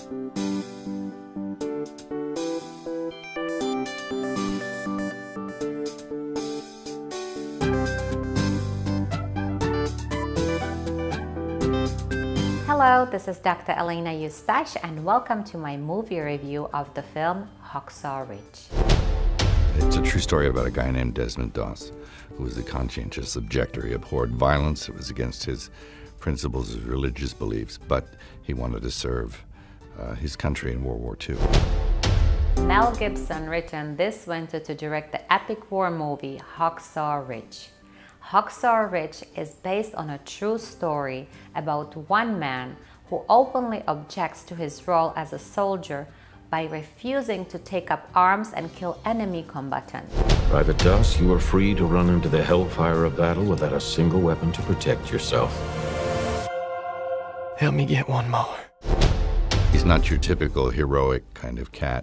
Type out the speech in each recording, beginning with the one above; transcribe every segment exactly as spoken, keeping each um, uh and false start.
Hello, this is Doctor Elena Eustache and welcome to my movie review of the film Hacksaw Ridge. It's a true story about a guy named Desmond Doss, who was a conscientious objector. He abhorred violence. It was against his principles, his religious beliefs, but he wanted to serve uh, his country in World War Two. Mel Gibson returned this winter to direct the epic war movie Hacksaw Ridge. Hacksaw Ridge is based on a true story about one man who openly objects to his role as a soldier by refusing to take up arms and kill enemy combatants. Private Doss, you are free to run into the hellfire of battle without a single weapon to protect yourself. Help me get one more. He's not your typical heroic kind of cat.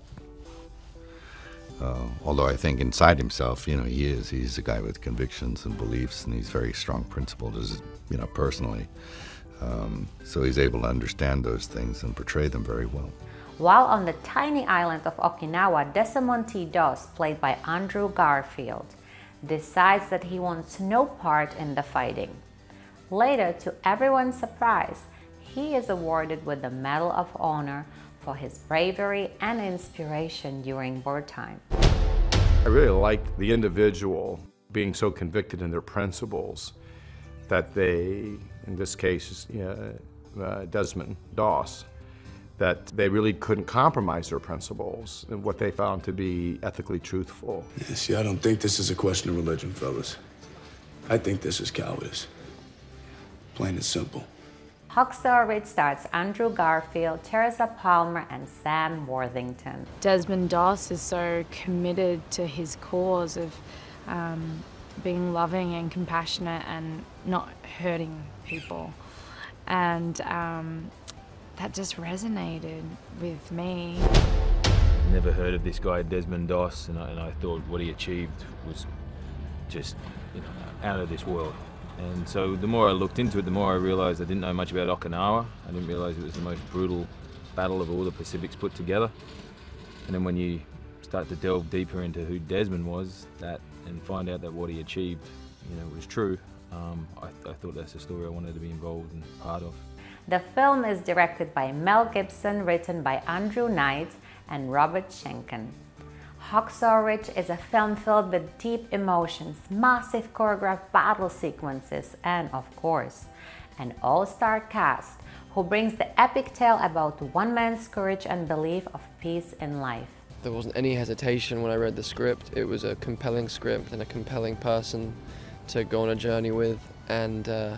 Uh, although I think inside himself, you know, he is. He's a guy with convictions and beliefs, and he's very strong principled, as, you know, personally. Um, so he's able to understand those things and portray them very well. While on the tiny island of Okinawa, Desmond T. Doss, played by Andrew Garfield, decides that he wants no part in the fighting. Later, to everyone's surprise, he is awarded with the Medal of Honor for his bravery and inspiration during wartime. I really like the individual being so convicted in their principles that they, in this case, uh, uh, Desmond Doss, that they really couldn't compromise their principles and what they found to be ethically truthful. Yeah, see, I don't think this is a question of religion, fellas. I think this is cowardice. Plain and simple. Hacksaw Ridge stars Andrew Garfield, Teresa Palmer, and Sam Worthington. Desmond Doss is so committed to his cause of um, being loving and compassionate and not hurting people. And um, that just resonated with me. Never heard of this guy, Desmond Doss, and I, and I thought what he achieved was just, you know, out of this world. And so the more I looked into it, the more I realized I didn't know much about Okinawa. I didn't realize it was the most brutal battle of all the Pacifics put together. And then when you start to delve deeper into who Desmond was, that and find out that what he achieved, you know, was true, um, I, I thought that's a story I wanted to be involved and part of. The film is directed by Mel Gibson, written by Andrew Knight and Robert Schenken. Hacksaw Ridge is a film filled with deep emotions, massive choreographed battle sequences, and of course, an all-star cast who brings the epic tale about one man's courage and belief of peace in life. There wasn't any hesitation when I read the script. It was a compelling script and a compelling person to go on a journey with, and uh,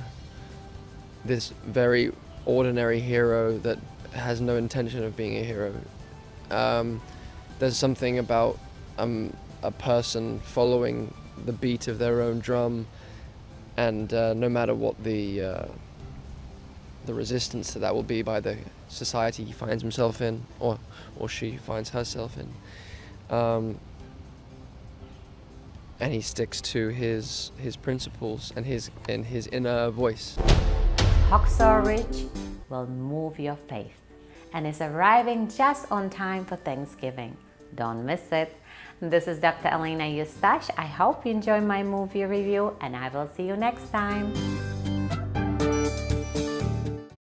this very ordinary hero that has no intention of being a hero. Um, There's something about um, a person following the beat of their own drum, and uh, no matter what the uh, the resistance to that will be by the society he finds himself in, or or she finds herself in, um, and he sticks to his his principles and his and his inner voice. Hacksaw Ridge will move your faith and is arriving just on time for Thanksgiving. Don't miss it. This is Doctor Elena Eustache. I hope you enjoy my movie review, and I will see you next time.